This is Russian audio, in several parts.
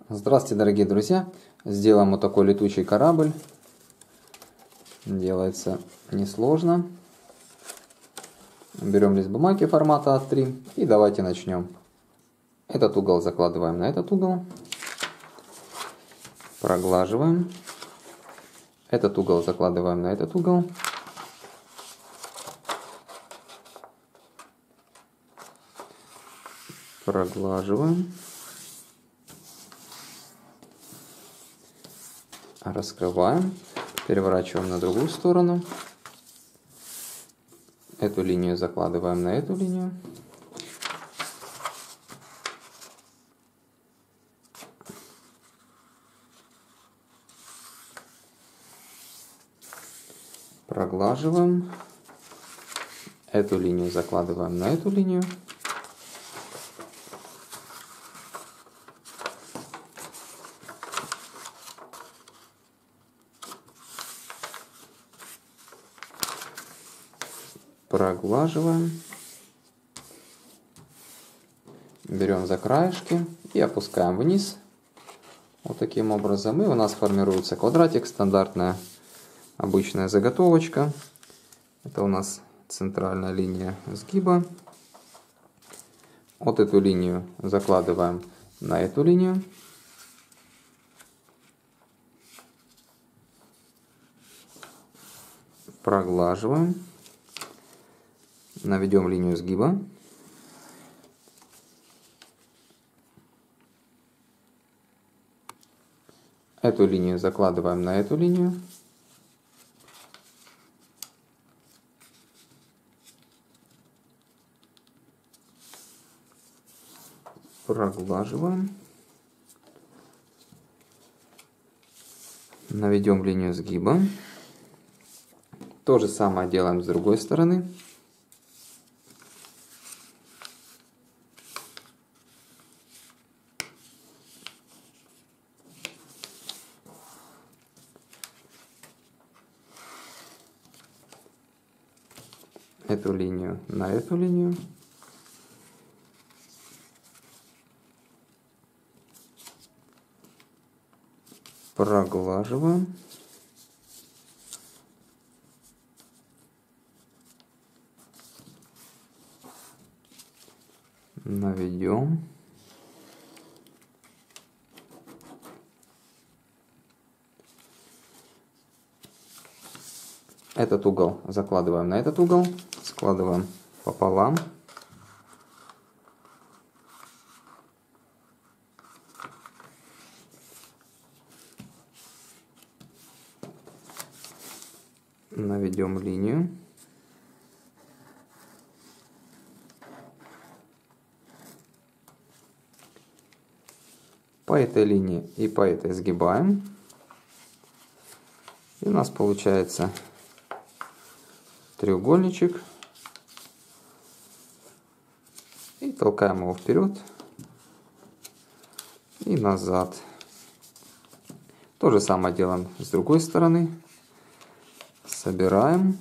Здравствуйте, дорогие друзья! Сделаем вот такой летучий корабль. Делается несложно. Берем лист бумаги формата А3 и давайте начнем. Этот угол закладываем на этот угол. Проглаживаем. Этот угол закладываем на этот угол. Проглаживаем. Раскрываем. Переворачиваем на другую сторону. Эту линию закладываем на эту линию. Проглаживаем. Эту линию закладываем на эту линию. Проглаживаем. Берем за краешки и опускаем вниз. Вот таким образом. И у нас формируется квадратик, стандартная обычная заготовочка. Это у нас центральная линия сгиба. Вот эту линию закладываем на эту линию. Проглаживаем. Наведем линию сгиба. Эту линию закладываем на эту линию. Проглаживаем. Наведем линию сгиба. То же самое делаем с другой стороны. Эту линию на эту линию. Проглаживаем. Наведем. Этот угол закладываем на этот угол. Складываем пополам. Наведем линию. По этой линии и по этой сгибаем. И у нас получается треугольничек. И толкаем его вперед и назад. То же самое делаем с другой стороны. Собираем.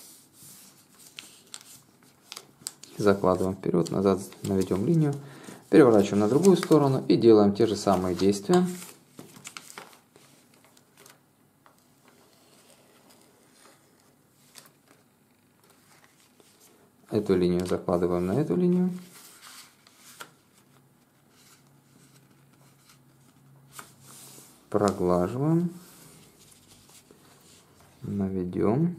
Закладываем вперед, назад, наведем линию. Переворачиваем на другую сторону и делаем те же самые действия. Эту линию закладываем на эту линию. Проглаживаем. Наведем.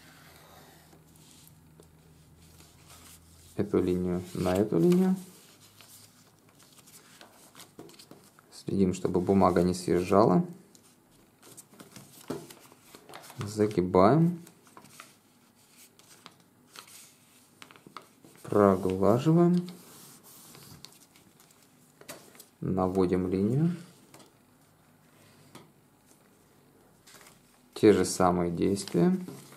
Эту линию на эту линию. Следим, чтобы бумага не съезжала. Загибаем. Проглаживаем. Наводим линию. Те же самые действия.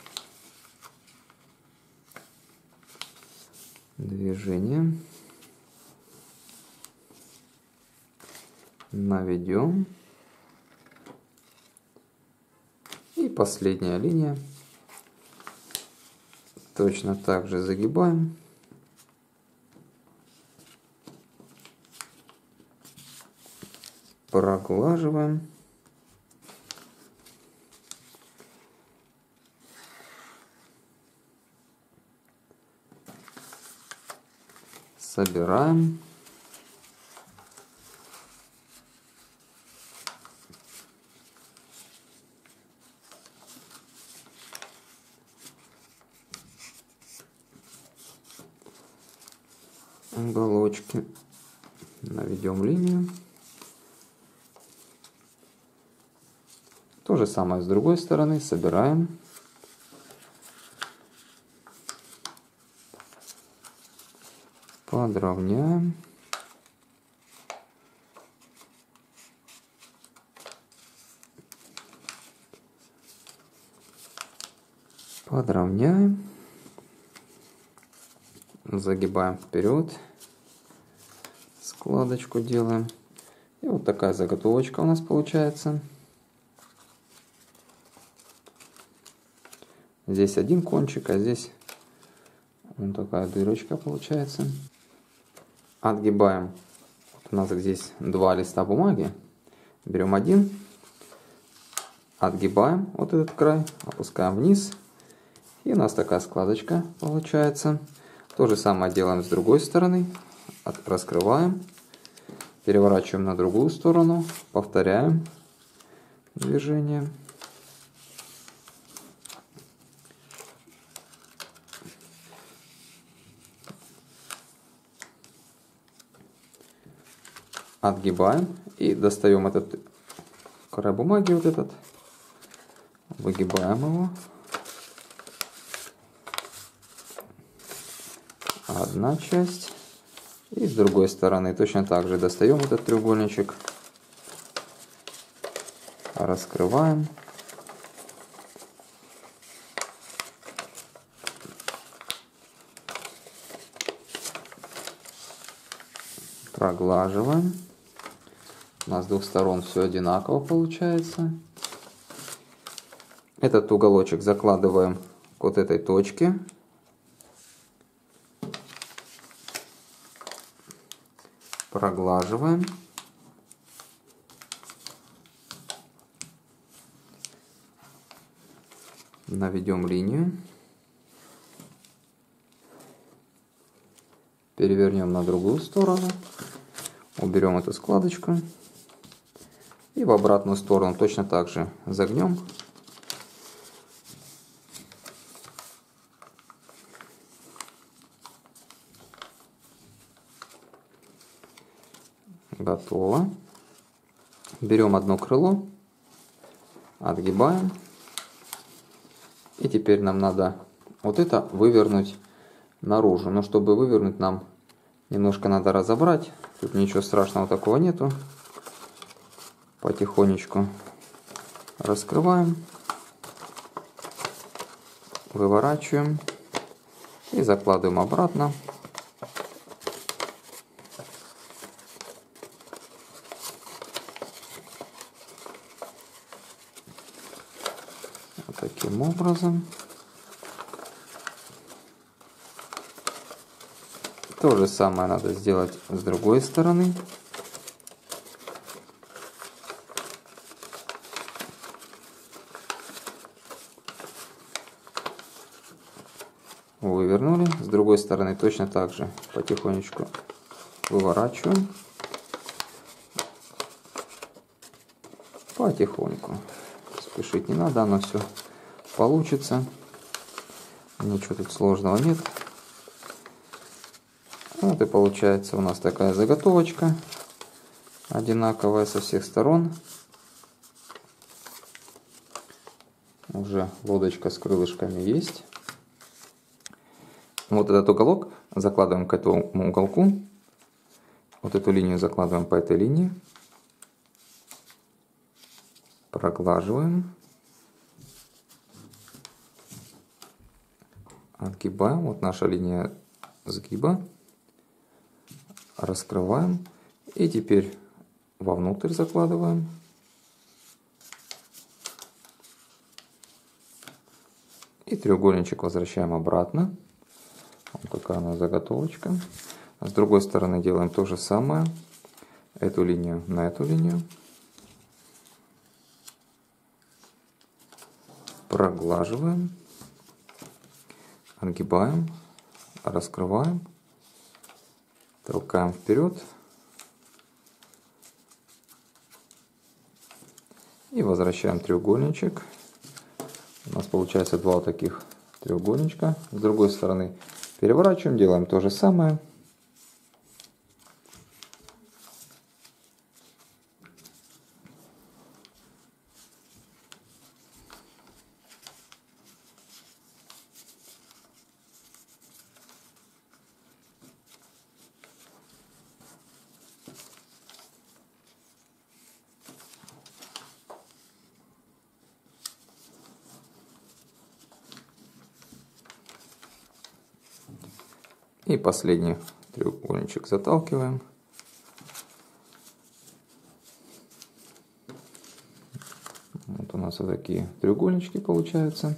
Движение. Наведем. И последняя линия. Точно так же загибаем. проглаживаем. Собираем. Уголочки. Наведем линию. То же самое с другой стороны. Собираем. Подровняем. Подровняем. Загибаем вперед. Складочку делаем. И вот такая заготовочка у нас получается. Здесь один кончик, а здесь вот такая дырочка получается. Отгибаем. Вот у нас здесь два листа бумаги. Берем один. Отгибаем вот этот край. Опускаем вниз. И у нас такая складочка получается. То же самое делаем с другой стороны. Раскрываем. Переворачиваем на другую сторону. Повторяем движение. Отгибаем и достаем этот край бумаги, вот этот. Выгибаем его. Одна часть. И с другой стороны точно так же достаем этот треугольничек. Раскрываем. Проглаживаем. У нас с двух сторон все одинаково получается. Этот уголочек закладываем к вот этой точке. Проглаживаем. Наведем линию. Перевернем на другую сторону. Уберем эту складочку. И в обратную сторону точно так же загнем. Готово. Берем одно крыло. Отгибаем. И теперь нам надо вот это вывернуть наружу. Но чтобы вывернуть, нам немножко надо разобрать. Тут ничего страшного такого нету. Потихонечку раскрываем, выворачиваем и закладываем обратно. Вот таким образом. То же самое надо сделать с другой стороны. Вывернули. С другой стороны точно так же потихонечку выворачиваем. Потихоньку. Спешить не надо, оно все получится. Ничего тут сложного нет. Вот и получается у нас такая заготовочка. Одинаковая со всех сторон. Уже лодочка с крылышками есть. Вот этот уголок закладываем к этому уголку. Вот эту линию закладываем по этой линии. Проглаживаем. Отгибаем. Вот наша линия сгиба. Раскрываем. И теперь вовнутрь закладываем. И треугольничек возвращаем обратно. Вот такая у нас заготовочка. С другой стороны делаем то же самое. Эту линию на эту линию. проглаживаем, отгибаем, раскрываем, толкаем вперед и возвращаем треугольничек. У нас получается два вот таких треугольничка. С другой стороны переворачиваем, делаем то же самое. И последний треугольничек заталкиваем. Вот у нас вот такие треугольнички получаются.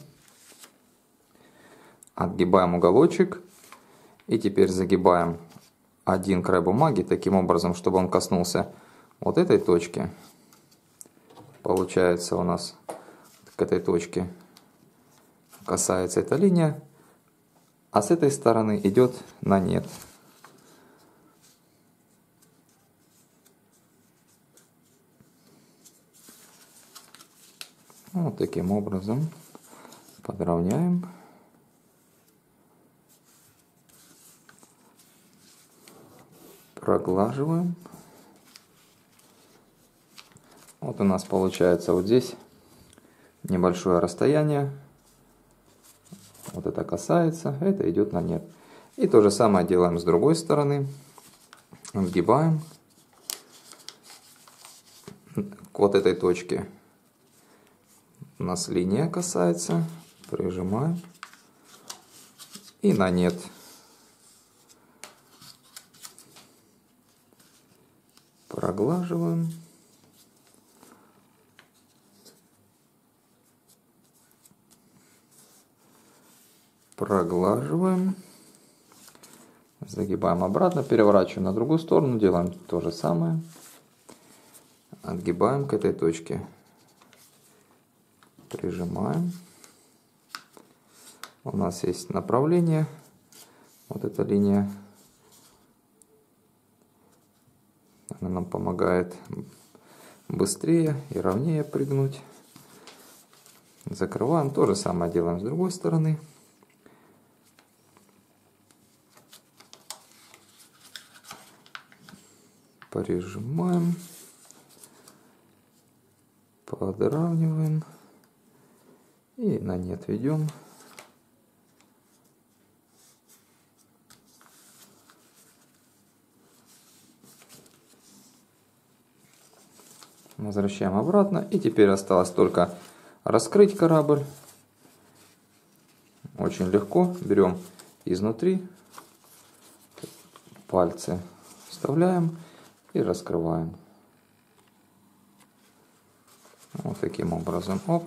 Отгибаем уголочек. И теперь загибаем один край бумаги таким образом, чтобы он коснулся вот этой точки. Получается у нас к этой точке касается эта линия. А с этой стороны идет на нет. Вот таким образом подровняем. Проглаживаем. Вот у нас получается вот здесь небольшое расстояние. Вот это касается, это идет на нет. И то же самое делаем с другой стороны. Отгибаем. К вот этой точке у нас линия касается. Прижимаем. И на нет. Проглаживаем. Проглаживаем, загибаем обратно, переворачиваем на другую сторону, делаем то же самое, отгибаем к этой точке, прижимаем, у нас есть направление, вот эта линия, она нам помогает быстрее и ровнее пригнуть, закрываем, то же самое делаем с другой стороны. Прижимаем, подравниваем и на нет ведем. Возвращаем обратно. И теперь осталось только раскрыть корабль. Очень легко. Берем изнутри, пальцы вставляем и раскрываем. Вот таким образом. Оп.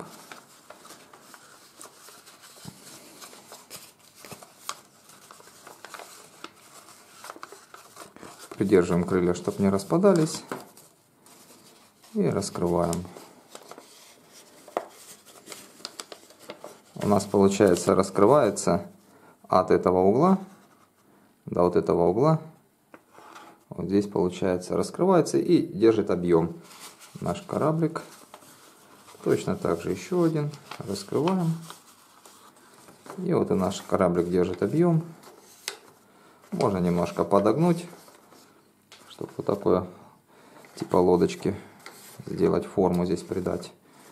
Придерживаем крылья, чтобы не распадались. И раскрываем. У нас получается раскрывается от этого угла до вот этого угла. Вот здесь получается раскрывается и держит объем наш кораблик. Точно так же еще один. Раскрываем. И вот и наш кораблик держит объем. Можно немножко подогнуть, чтобы вот такое типа лодочки сделать, форму здесь придать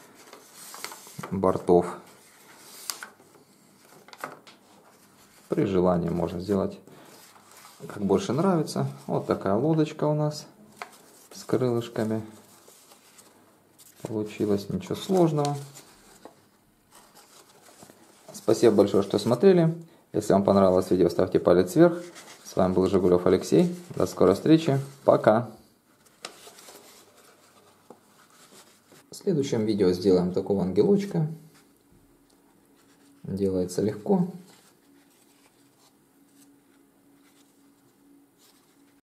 бортов. При желании можно сделать как больше нравится. Вот такая лодочка у нас с крылышками получилось, ничего сложного. Спасибо большое, что смотрели. Если вам понравилось видео, ставьте палец вверх. С вами был Жигулев Алексей. До скорой встречи. Пока. В следующем видео сделаем такого ангелочка. Делается легко.